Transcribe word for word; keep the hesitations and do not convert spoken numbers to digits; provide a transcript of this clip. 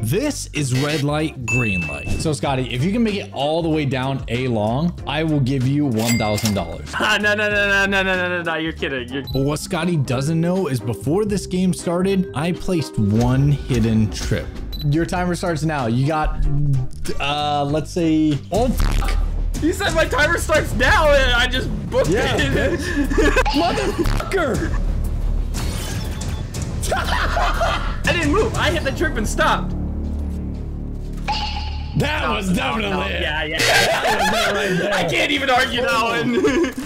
This is red light, green light. So Scotty, if you can make it all the way down A long, I will give you one thousand dollars. Ah, no, no, no, no, no, no, no, no, no, you're kidding. You're... But what Scotty doesn't know is before this game started, I placed one hidden trip. Your timer starts now. You got, uh, let's say, oh, fuck. You said my timer starts now and I just booked Yeah, it. Motherfucker. I didn't move. I hit the trip and stopped. That No, was no, definitely no, it. Yeah, yeah. That was it right there. I can't even argue that one.